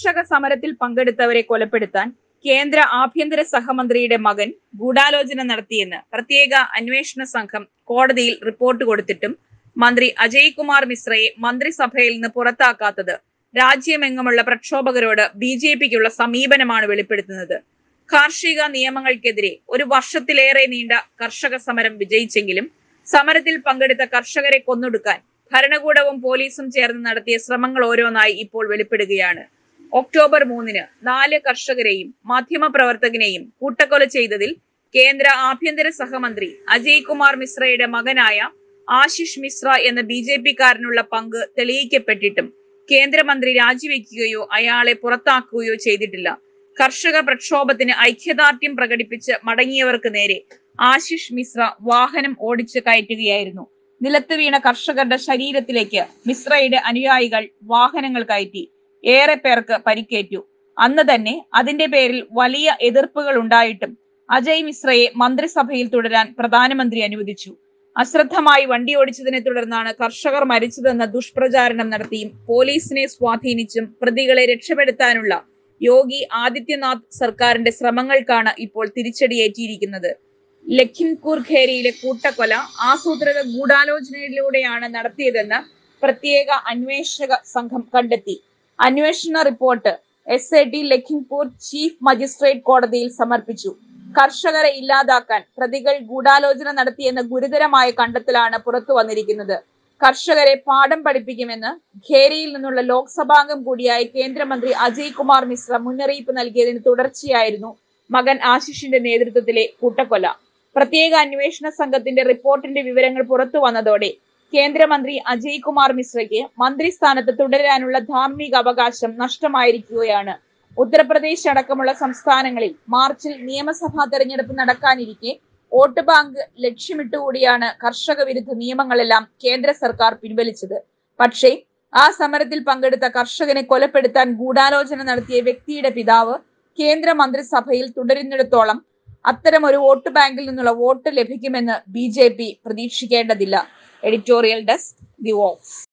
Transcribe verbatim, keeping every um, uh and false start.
കർഷക സമരത്തിൽ പങ്കെടുത്തവരെ കൊലപ്പെടുത്താൻ കേന്ദ്ര ആഭ്യന്തര സഹമന്ത്രിയുടെ മകൻ ഗൂഢാലോചന നടത്തിയെന്ന് പ്രത്യേക അന്വേഷണ സംഘം കോടതിയിൽ റിപ്പോർട്ട് കൊടുത്തിട്ടും മന്ത്രി അജയ് കുമാർ മിശ്രയെ മന്ത്രിസഭയിൽ നിന്ന് പുറത്താക്കാത്തത് രാജ്യമെങ്ങുമുള്ള പ്രക്ഷോഭകരോട് ബി ജെ പിക്കുള്ള സമീപനമാണ് വെളിപ്പെടുത്തുന്നത്. കാർഷിക നിയമങ്ങൾക്കെതിരെ ഒരു വർഷത്തിലേറെ നീണ്ട കർഷക സമരം വിജയിച്ചെങ്കിലും സമരത്തിൽ പങ്കെടുത്ത കർഷകരെ കൊന്നൊടുക്കാൻ ഭരണകൂടവും പോലീസും ചേർന്ന് നടത്തിയ ശ്രമങ്ങൾ ഓരോന്നായി ഇപ്പോൾ വെളിപ്പെടുകയാണ്. ഒക്ടോബർ മൂന്നിന് നാല് കർഷകരെയും മാധ്യമപ്രവർത്തകനെയും കൂട്ടക്കൊല ചെയ്തതിൽ കേന്ദ്ര ആഭ്യന്തര സഹമന്ത്രി അജയ് കുമാർ മിശ്രയുടെ മകനായ ആശിഷ് മിശ്ര എന്ന ബി ജെ പിക്കാരനുള്ള പങ്ക് തെളിയിക്കപ്പെട്ടിട്ടും കേന്ദ്രമന്ത്രി രാജിവെക്കുകയോ അയാളെ പുറത്താക്കുകയോ ചെയ്തിട്ടില്ല. കർഷക പ്രക്ഷോഭത്തിന് ഐക്യദാർഢ്യം പ്രകടിപ്പിച്ച് മടങ്ങിയവർക്ക് നേരെ ആശിഷ് മിശ്ര വാഹനം ഓടിച്ചു കയറ്റുകയായിരുന്നു. നിലത്ത് വീണ കർഷകരുടെ ശരീരത്തിലേക്ക് മിശ്രയുടെ അനുയായികൾ വാഹനങ്ങൾ കയറ്റി. ഏറെ പേർക്ക് പരിക്കേറ്റു. അന്ന് തന്നെ അതിന്റെ പേരിൽ വലിയ എതിർപ്പുകൾ ഉണ്ടായിട്ടും അജയ് മിശ്രയെ മന്ത്രിസഭയിൽ തുടരാൻ പ്രധാനമന്ത്രി അനുവദിച്ചു. അശ്രദ്ധമായി വണ്ടി ഓടിച്ചതിനെ തുടർന്നാണ് കർഷകർ മരിച്ചതെന്ന ദുഷ്പ്രചാരണം നടത്തിയും പോലീസിനെ സ്വാധീനിച്ചും പ്രതികളെ രക്ഷപ്പെടുത്താനുള്ള യോഗി ആദിത്യനാഥ് സർക്കാരിന്റെ ശ്രമങ്ങൾക്കാണ് ഇപ്പോൾ തിരിച്ചടിയേറ്റിയിരിക്കുന്നത്. ലഖിംപൂർ ഖേരിയിലെ കൂട്ടക്കൊല ആസൂത്രിത ഗൂഢാലോചനയിലൂടെയാണ് നടത്തിയതെന്ന് പ്രത്യേക അന്വേഷക സംഘം കണ്ടെത്തി. അന്വേഷണ report S A T Lakhimpur chief magistrate കോടതിയിൽ സമർപ്പിച്ചു. കർഷകരെ ഇല്ലാതാക്കാൻ പ്രതികൾ ഗൂഢാലോചന നടത്തിയെന്ന ഗുരുതരമായ കണ്ടെത്തലാണ് പുറത്തു വന്നിരിക്കുന്നത്. കർഷകരെ പാഠം പഠിപ്പിക്കുമെന്ന് ഖേരിയിൽ നിന്നുള്ള ലോക്സഭാംഗം കൂടിയായ കേന്ദ്രമന്ത്രി അജയ് കുമാർ മിശ്ര മുന്നറിയിപ്പ് നൽകിയതിന് തുടർച്ചയായിരുന്നു മകൻ ആശിഷിന്റെ നേതൃത്വത്തിലെ കൂട്ടക്കൊല. പ്രത്യേക അന്വേഷണ സംഘത്തിന്റെ റിപ്പോർട്ടിന്റെ വിവരങ്ങൾ പുറത്തു വന്നതോടെ കേന്ദ്രമന്ത്രി അജയ് കുമാർ മിശ്രയ്ക്ക് മന്ത്രിസ്ഥാനത്ത് തുടരാനുള്ള ധാർമ്മിക അവകാശം നഷ്ടമായിരിക്കുകയാണ്. ഉത്തർപ്രദേശ് അടക്കമുള്ള സംസ്ഥാനങ്ങളിൽ മാർച്ചിൽ നിയമസഭാ തെരഞ്ഞെടുപ്പ് നടക്കാനിരിക്കെ വോട്ട് ബാങ്ക് ലക്ഷ്യമിട്ടുകൂടിയാണ് കർഷക വിരുദ്ധ നിയമങ്ങളെല്ലാം കേന്ദ്ര സർക്കാർ പിൻവലിച്ചത്. പക്ഷേ ആ സമരത്തിൽ പങ്കെടുത്ത കർഷകനെ കൊലപ്പെടുത്താൻ ഗൂഢാലോചന നടത്തിയ വ്യക്തിയുടെ പിതാവ് കേന്ദ്ര മന്ത്രിസഭയിൽ തുടരുന്നിടത്തോളം അത്തരമൊരു വോട്ട് ബാങ്കിൽ നിന്നുള്ള വോട്ട് ലഭിക്കുമെന്ന് ബി ജെ പി പ്രതീക്ഷിക്കേണ്ടതില്ല. Editorial desk, the Woakes.